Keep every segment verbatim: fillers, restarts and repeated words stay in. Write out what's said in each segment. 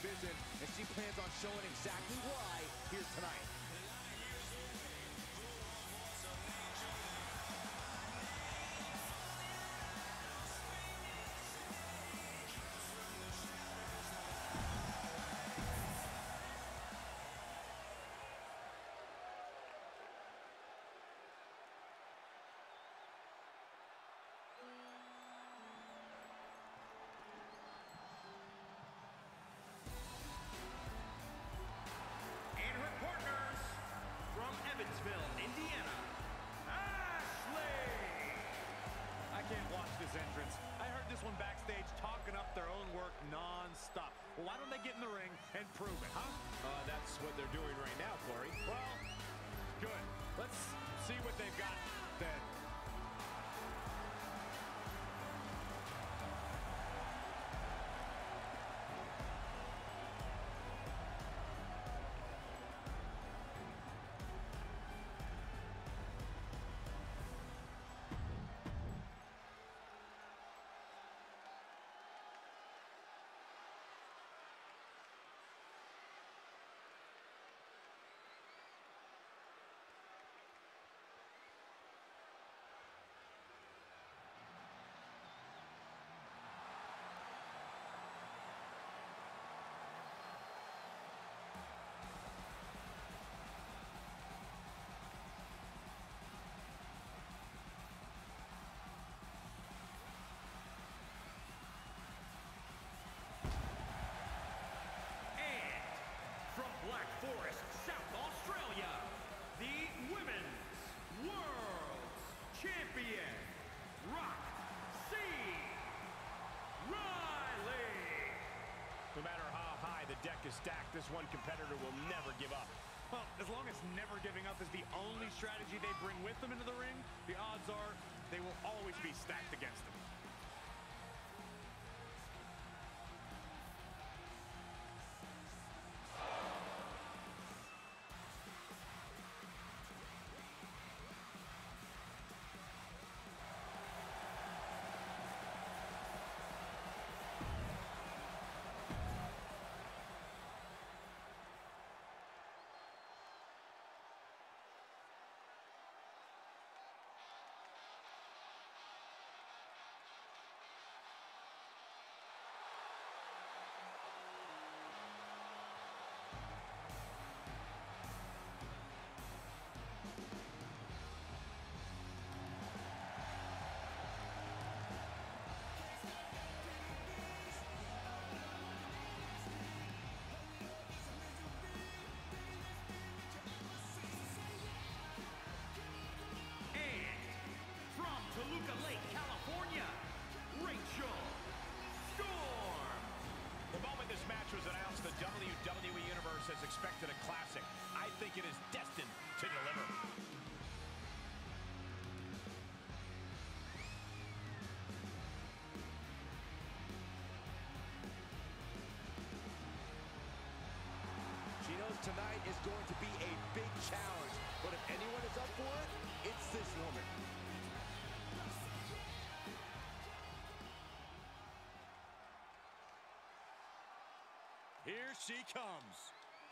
division, and she plans on showing exactly why here tonight. Evansville, Indiana, Ashley! I can't watch this entrance. I heard this one backstage talking up their own work non-stop. Well, why don't they get in the ring and prove it, huh? Uh, that's what they're doing right now, Corey. Well, good. Let's see what they've got then. Black Forest, South Australia, the Women's World Champion, Roxy Riley. No matter how high the deck is stacked, this one competitor will never give up. Well, as long as never giving up is the only strategy they bring with them into the ring, the odds are they will always be stacked against them. Toluca Lake, California, Rachel Storm. The moment this match was announced, the W W E Universe has expected a classic. I think it is destined to deliver. She knows tonight is going to be a big challenge, but if anyone is up for it, it's this woman. Here she comes.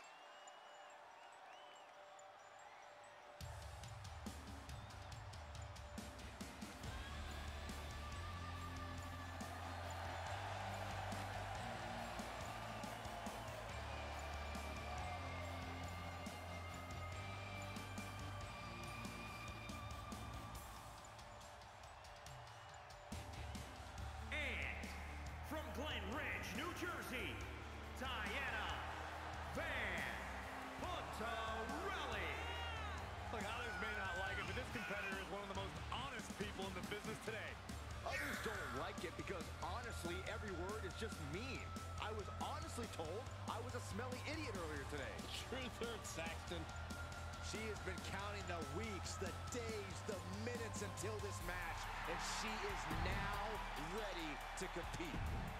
And from Glen Ridge, New Jersey, Diana Van Puntarelli. Look, others may not like it, but this competitor is one of the most honest people in the business today. Others don't like it because, honestly, every word is just mean. I was honestly told I was a smelly idiot earlier today. Truth hurts, Saxton. She has been counting the weeks, the days, the minutes until this match, and she is now ready to compete.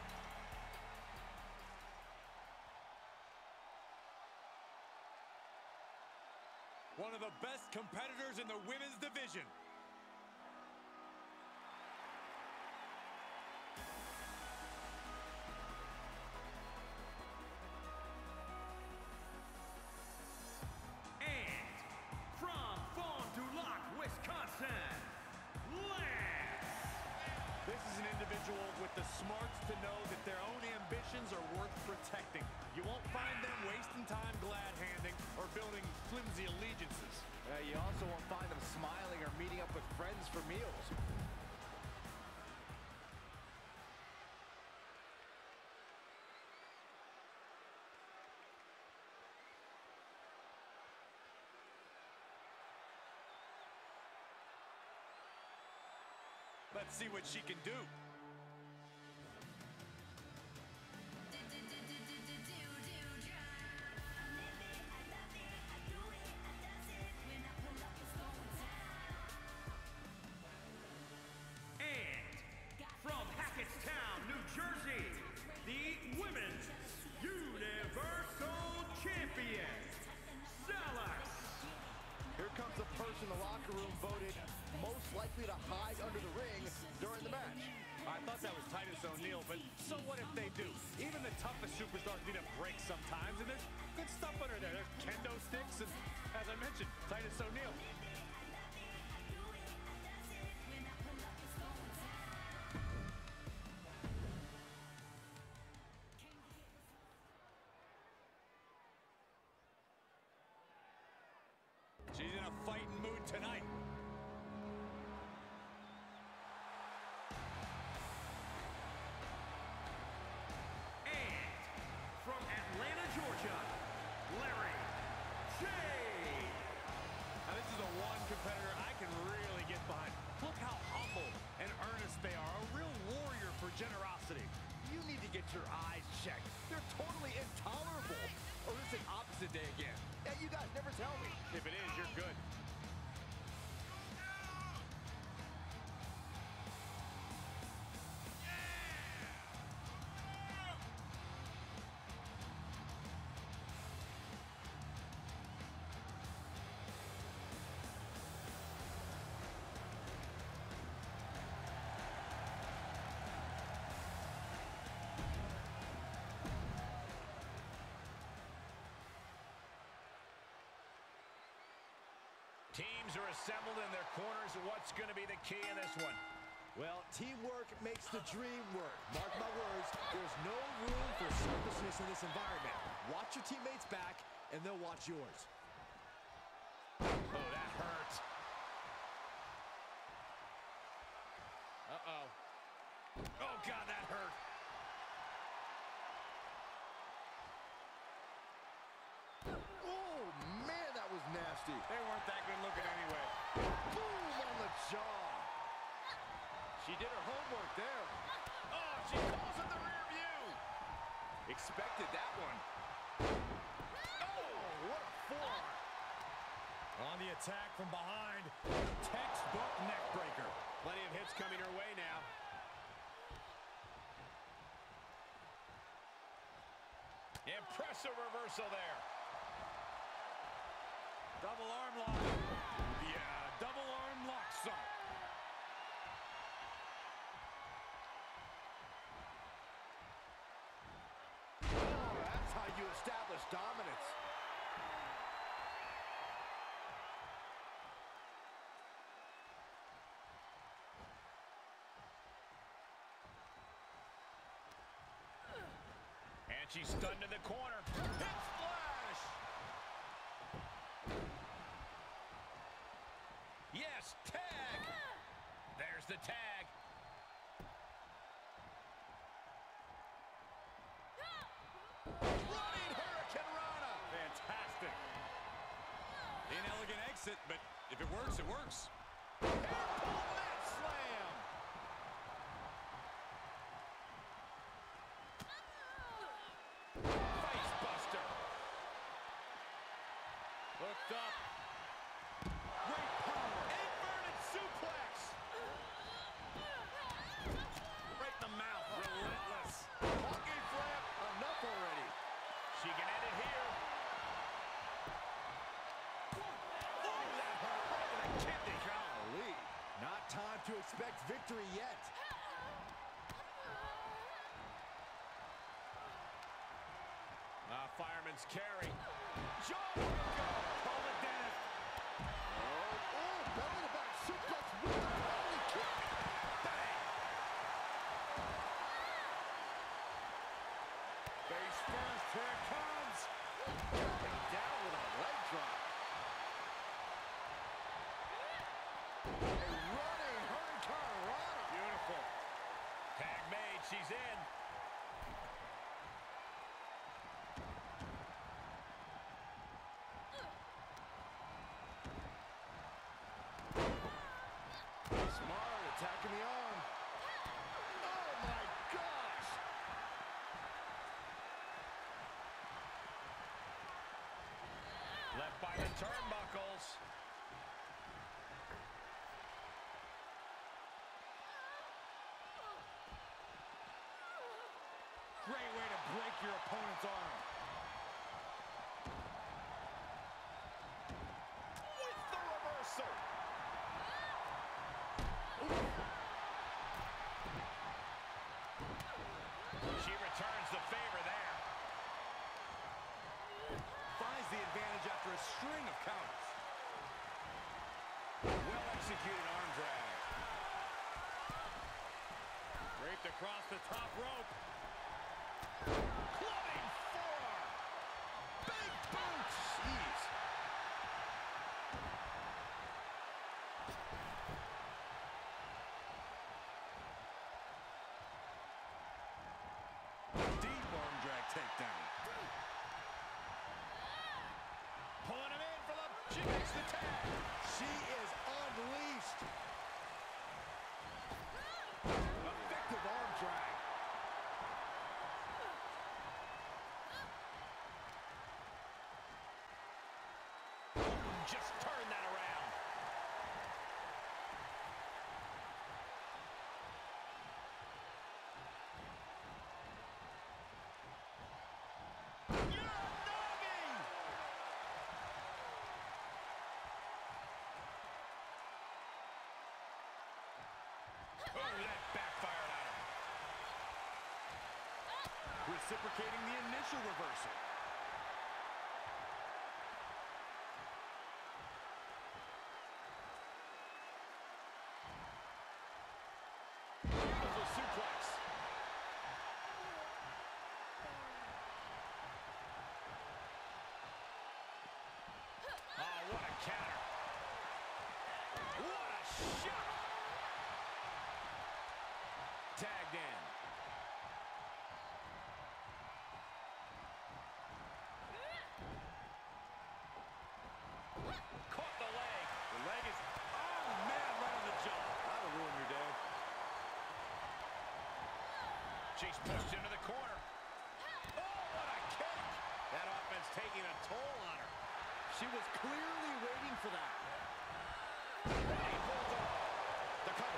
One of the best competitors in the women's division. building flimsy allegiances. Uh, you also won't find them smiling or meeting up with friends for meals. Let's see what she can do. New Jersey, the Women's Universal Champion, Dallas. Here comes the person the locker room voted most likely to hide under the ring during the match. I thought that was Titus O'Neil, but so what if they do? Even the toughest superstars need a break sometimes, and there's good stuff under there. There's kendo sticks, and as I mentioned, Titus O'Neil. She's in a fighting mood tonight. And from Atlanta, Georgia, Larry Jade. Now this is the one competitor I can really get behind. Look how humble and earnest they are. A real warrior for generosity. You need to get your eyes checked. They're totally intolerable. Or is it opposite day again? And you guys never tell me. If it is, you're good. Teams are assembled in their corners. What's going to be the key in this one? Well, teamwork makes the dream work. Mark my words, there's no room for selfishness in this environment. Watch your teammates' back, and they'll watch yours. Oh, that hurt. Uh-oh. Oh, God, that hurt. Oh, man, that was nasty. They weren't that good looking anyway. Boom on the jaw. She did her homework there. Oh, she calls it the rear view. Expected that one. Oh, what a forearm. On the attack from behind. Textbook neck breaker. Plenty of hits coming her way now. Impressive reversal there. Double arm lock. Yeah, double arm lock some. Oh, that's how you establish dominance. And she's stunned in the corner. Hip splash. Yes, tag. There's the tag. Running Hurricane Rana. Fantastic. Inelegant exit, but if it works, it works. Airpole mat slam. Face buster. Hooked up. Great power. Inverted suplex. Right in the mouth. Relentless. Walking flap, enough already. She can end it here. Oh, that hurt right in the kidney. Golly. Not time to expect victory yet. Uh, fireman's carry. Joe, call it Dennis. Oh, oh, belly to back suplex with the belly kick. Bang. Face first, here it comes. Coming down with a leg she's in. Smart, attacking the arm. Oh, my gosh! Left by the turnbuckles. Great way to break your opponent's arm. With the reversal. She returns the favor there. Finds the advantage after a string of counters. Well-executed arm drag. Draped across the top rope. Clubbing forearm. Big boot. Jeez. Deep arm drag takedown. Pulling him in for the... She makes the tag. She is unleashed. Effective arm drag. Just turn that around. Uranagi! Oh, that backfired on him. Reciprocating the initial reversal. Beautiful suplex. Oh, what a counter. What a shot. Tagged in. Caught the leg. The leg is... Oh, man, right on the jaw. That'll ruin your day. She's pushed into the corner. Oh, what a kick. That offense taking a toll on her. She was clearly waiting for that. And he pulls off the cover.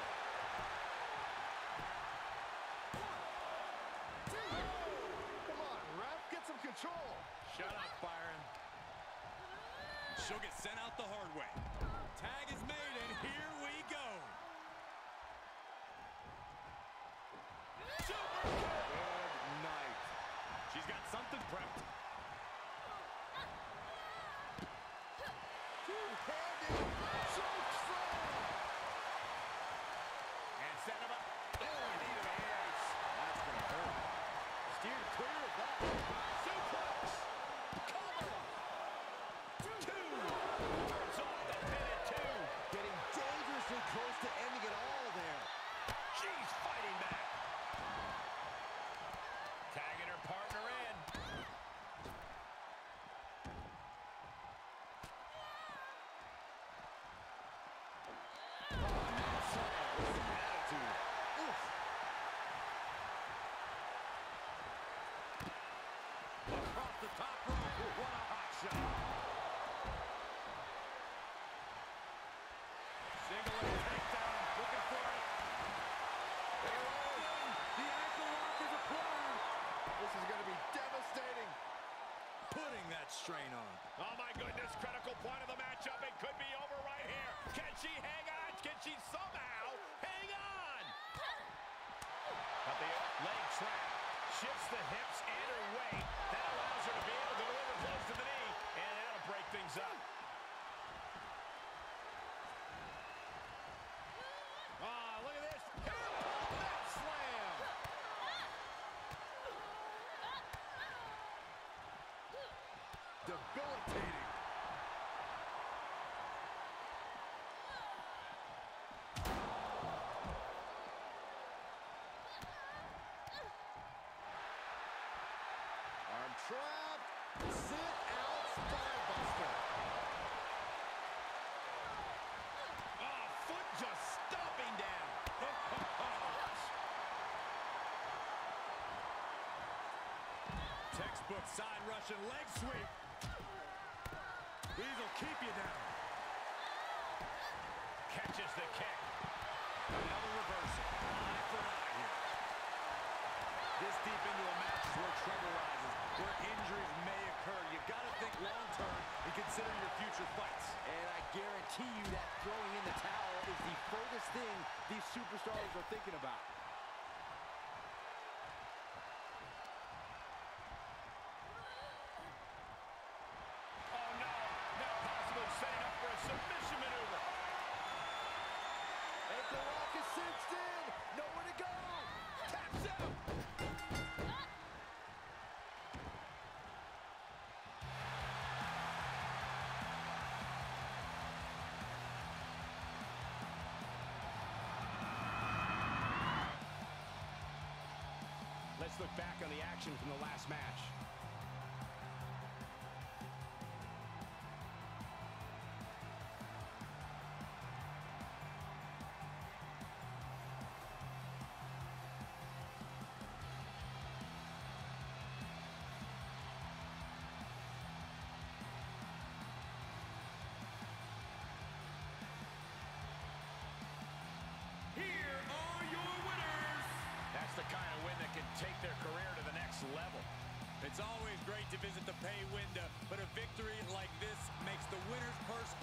Come on, ref, get some control. Shut up, Byron. She'll get sent out the hard way. Tag is made, and here we go. Super kick. Good night. She's got something prepped. Two-handed choke slam. And set him up. Oh, knee to the face. That's going to hurt. Steered clear of that. Suplex. Cover. Two. Burns off the pin at two. Getting dangerously close to ending it all there. She's fighting back. Tagging her partner in. Attitude. Oof. Across the top rope. What a hot shot. Single leg takedown. Looking for it. There it is. The ankle lock is applied. This is going to be devastating. Putting that strain on. Oh, my goodness. Critical point of the matchup. It could be over right here. Can she hang on? Can she somehow hang on? But the leg trap shifts the hips and her weight. That allows her to be able to deliver close to the knee. And that'll break things up. Oh, look at this. That slam. Debilitating. trap. Sit out spinebuster. Oh, foot just stomping down. Textbook side Russian leg sweep. These will keep you down. Catches the kick. Another reversal. Eye for eye here. This deep into a match is where trouble rises, where injuries may occur. You got to think long-term and consider your future fights. And I guarantee you that throwing in the towel is the furthest thing these superstars are thinking about. Oh, no. Now possibly setting up for a submission maneuver. Ankle lock is cinched in. Nowhere to go. Taps out. Let's look back on the action from the last match. Here are your winners. That's the kind of win that can take their career to the next level. It's always great to visit the pay window, but a victory like this makes the winner's purse